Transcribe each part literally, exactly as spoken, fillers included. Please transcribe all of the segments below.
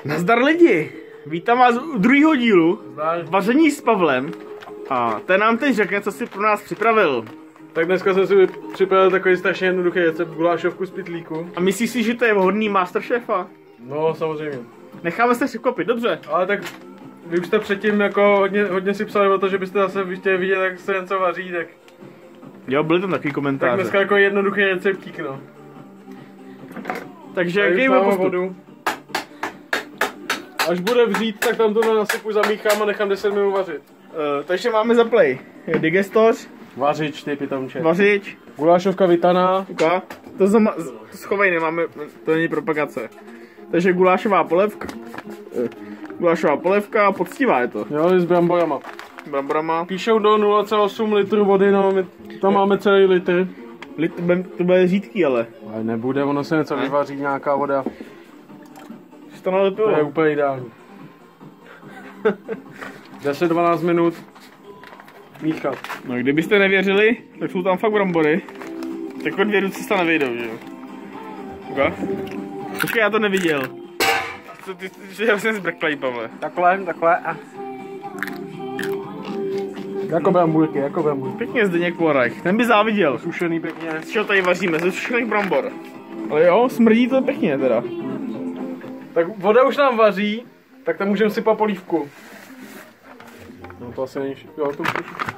Nazdar lidi, vítám vás u druhého dílu Zdar. Vaření s Pavlem a ten nám teď řekne, co si pro nás připravil. Tak dneska jsem si připravil takový strašně jednoduchý recept gulášovku z pytlíku. A myslíš si, že to je vhodný masterchefa? No samozřejmě. Necháme se překvapit, dobře. Ale tak vy už jste předtím jako hodně, hodně si psali o to, že byste zase chtěli vidět, jak se něco vaří, tak... Jo, byly tam takový Tak komentáře. dneska jako jednoduchý receptík, no. Takže Tady jaký už byl máme postup? vodu. Až bude vřít, tak tam to nasypu, zamíchám a nechám deset minut vařit. Uh, takže máme za play digestoř, Vařič, ty pitomče. vařič, Gulášovka vytaná. uka. To, zama, to schovej, nemáme, to není propagace. Takže gulášová polévka, uh, gulášová polévka, poctivá je to. Jo, s bramborama. Bramborama. Píšou do nula celá osm litru vody, no, my tam máme celý litr. Lit, to bude řídký, ale. Ale nebude, ono se něco Ne? vyvaří, nějaká voda. To nalepilo. To je úplně ideální. deset dvanáct minut míchat. No kdybyste nevěřili, tak jsou tam fakt brambory. Takové dvě ruce se nevejdou, že jo? Uka? Počkej, já to neviděl. Ty, ty, ty, ty vlastně zbrklej, Pavle. Takhle, takhle a... Jako bramburky, jako bramburky. Pěkně Zdeněk Porajch, ten by záviděl. Sušený pěkně. Z čeho tady vaříme? Ze sušených brambor. Ale jo, smrdí to pěkně teda. Tak voda už nám vaří, tak tam můžeme sypat polívku. No to asi není, jo, to už.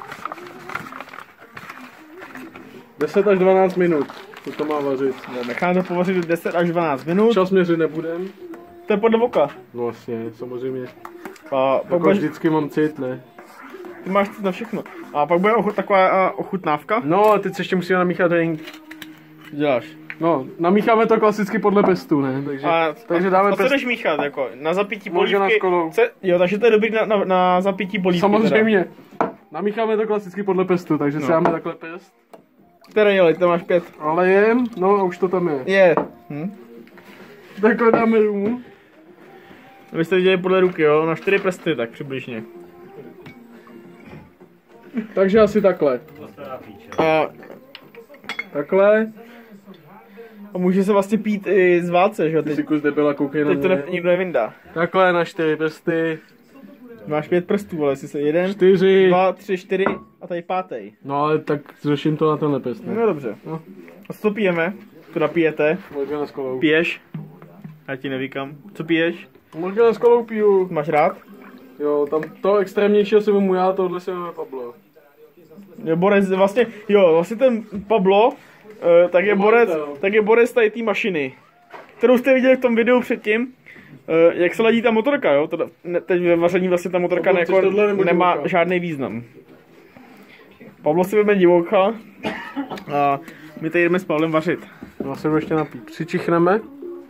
deset až dvanáct minut, to to má vařit. Necháme to povařit deset až dvanáct minut. Čas měřit nebudem. To je podle voka. No vlastně, samozřejmě. A pak Jako budeš, vždycky mám cit, ne? ty máš cít na všechno. A pak bude ochut, taková uh, ochutnávka. No a teď se ještě musíme namíchat drink. Děláš. No, namícháme to klasicky podle pestu, ne? Takže, A, takže a, dáme a co pest. jdeš míchat, jako na zapítí Možná polívky? s kolou. Ce, jo, takže to je dobrý na, na, na zapítí polívky. Samozřejmě. Namícháme to klasicky podle pestu, takže No. si dáme takhle pest. Teda jeli, to máš pět. Ale je, no a už to tam je. Je. Hm? Takhle dáme rumu. Vy jste viděli podle ruky, jo? Na čtyři prsty, tak přibližně. Takže asi takhle. A, Takhle. a může se vlastně pít i z válce, že jo? Ty Teď, si kus debila, koukej na teď to mě. ne, nikdo nevyndá. Takhle na čtyři prsty. Máš pět prstů, ale jestli se jeden, Čtyři. dva, tři, čtyři a tady pátý. No ale tak zřeším to na tenhle pest, ne? No dobře. No. A co to pijeme? To pijete? Morgana s kolou. Piješ? Já ti nevykám. Co piješ? Morgana s kolou piju. Máš rád? Jo, tam to extrémnějšího si vemu já, tohle si veme Pablo. Je borec, vlastně, jo, vlastně ten Pablo, eh, tak je borec, tak je borec tady té mašiny, kterou jste viděli v tom videu předtím, eh, jak se ladí ta motorka, jo, teda, ne, teď ve vaření vlastně ta motorka Pablo, ne, chceš jako, tohle nebo nemá divoka? žádný význam. Pavlo si veme divoka a my tady jdeme s Pavlem vařit. No se ještě napít. Přičichneme.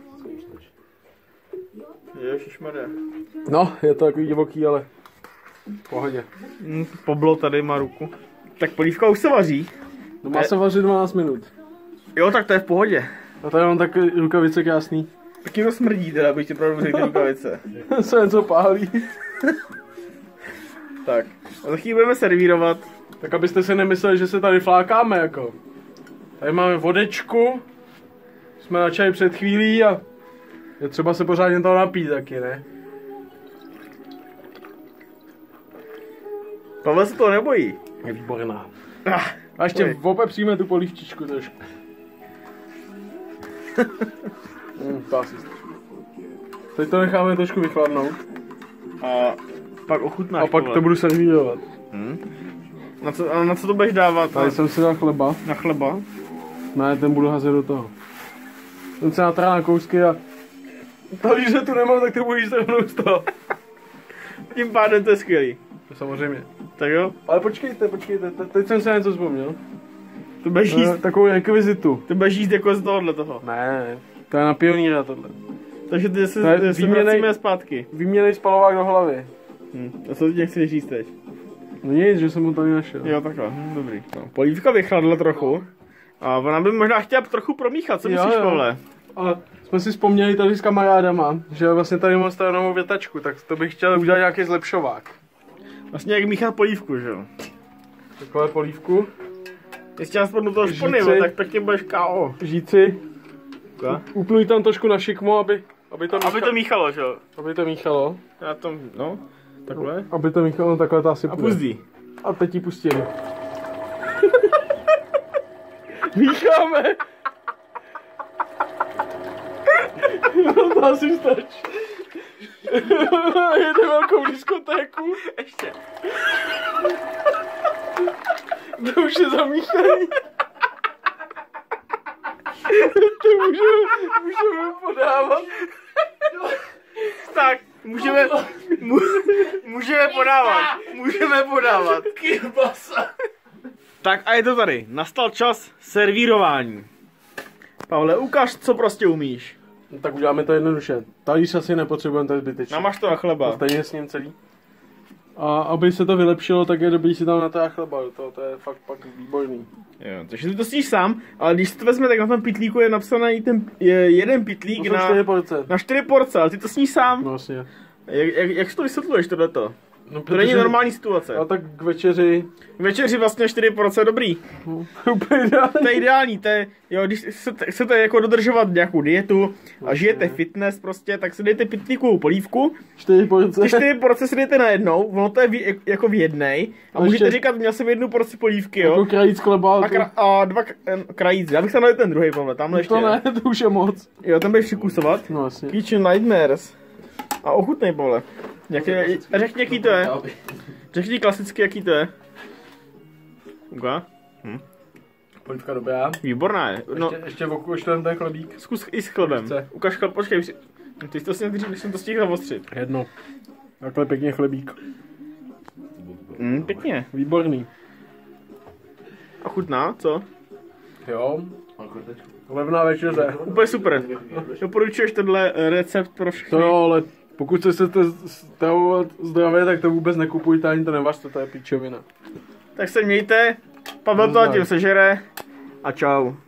Ježišmarja. No, je to takový divoký, ale v pohodě. Hm, Pablo tady má ruku. Tak polívka už se vaří. No má se vařit dvanáct minut. Jo, tak to je v pohodě. A tady mám taky rukavice krásný. Taky to smrdí teda, abych ti pravdu řekl ty rukavice. se něco pálí. Tak, a za chvíli budeme servírovat. Tak abyste si nemysleli, že se tady flákáme jako. Tady máme vodečku. Jsme načali před chvílí a je třeba se pořádně toho napít taky, ne? Pavel se toho nebojí. Je výborná. Ah, A ještě Oj. opepříme tu polívčičku trošku. mm, to asi stačí. Teď to necháme trošku vychladnout. a pak ochutnáš. A pak Pavle. to budu servírovat. Hm? Na co, a na co to budeš dávat? Tady Na, jsem si dal chleba. na chleba? Ne, ten budu házet do toho. Ten se natrá na kousky a... Talíře tu nemám, tak to budu jíst rovnou z toho. Tím pádem to je skvělý. To samozřejmě. Tak jo, Ale počkejte, počkejte, te- teď jsem se něco vzpomněl. to budeš jíst, E, takovou rekvizitu. to budeš jíst jako z tohohle toho. Ne, to je na pionýra tohle. Takže ty se, To je ty se výměnej- vracíme zpátky. Vyměnej spalovák do hlavy. Hm. A co ty chceš jíst teď? No nic, že jsem ho tady našel. Jo, takhle, hm, dobrý. No, polívka vychladla trochu. A ona by možná chtěla trochu promíchat, co Jo, myslíš, jo. Pavle? A jsme si vzpomněli tady s kamarádama, že vlastně tady mám stavenou větačku, tak to bych chtěl udělat nějaký zlepšovák. Vlastně jak míchat polívku, že jo? Takové polívku. Jestli aspoň do toho Žíci. špony, tak pěkně budeš ká ó. Žíci. Ka? Upnuj tam trošku na šikmo, aby, Aby to, mícha... Aby to míchalo, že jo? aby to míchalo. Já to, no, takhle. Aby to míchalo, no takhle to asi A půjde. puzdí. A teď ji pustím. Mícháme. No to asi stačí. Jede velkou diskotéku. Ještě. To už je zamíchaný. To můžeme, můžeme podávat. Tak, můžeme, mu, můžeme podávat. Můžeme podávat. Kybasa. Tak a je to tady. Nastal čas servírování. Pavle, ukaž, co prostě umíš. No, tak uděláme to jednoduše. Talíř asi nepotřebujeme, to je zbytečné. Namáš to na chleba. Stejně s ním celý. A aby se to vylepšilo, tak je dobrý si tam na to chleba. To, to je fakt pak výborný. Jo, takže ty to sníš sám, ale když to vezme, tak na tom pitlíku je napsaný ten je jeden pitlík To jsou na, čtyři porce. na čtyři porce, ale ty to sníš sám. No vlastně. Jak, jak, jak si to vysvětluješ tohleto? No, To není normální situace. A tak k večeři. K večeři vlastně čtyři porce dobrý. No, úplně ideální. To je ideální, to je, jo, když chcete, chcete jako dodržovat nějakou dietu a žijete fitness prostě, tak si dejte pitlíkovou polívku. Čtyři porce. Ty čtyři porce si dejte najednou, ono to je v, jako v jednej. A A můžete ještě- říkat, měl jsem jednu porci polívky, jo. Jako krajíc chleba. A, kra, a dva k- krajíc. Já bych tam dal ten druhý, Pavle, tamhle ještě. To ne, to už je moc. Jo, ten budeš přikusovat. No vlastně. Kitchen Nightmares. A ochutnej, Pavle. Jak je, řekni, jaký to je. Řekni klasicky, jaký to je. Uka. Hm. Polívka dobrá. Výborná je. No, Ještě, ještě v oku ještě ten chlebík. zkus i s chlebem. Chce. Ukaž chleb, počkej. při- No, ty jsi to si nedřív, než jsem to stihl ostřit. Jedno. Takhle pěkně chlebík. Hm, pěkně. Výborný. A chutná, co? Jo. Levná večeře. Úplně super. Doporučuješ tenhle eh, recept pro všechny? To jo, ale pokud se chcete stravovat zdravě, tak to vůbec nekupujte, ani to nevařte, to je píčovina. Tak se mějte. Pavel to a tím sežere. A čau.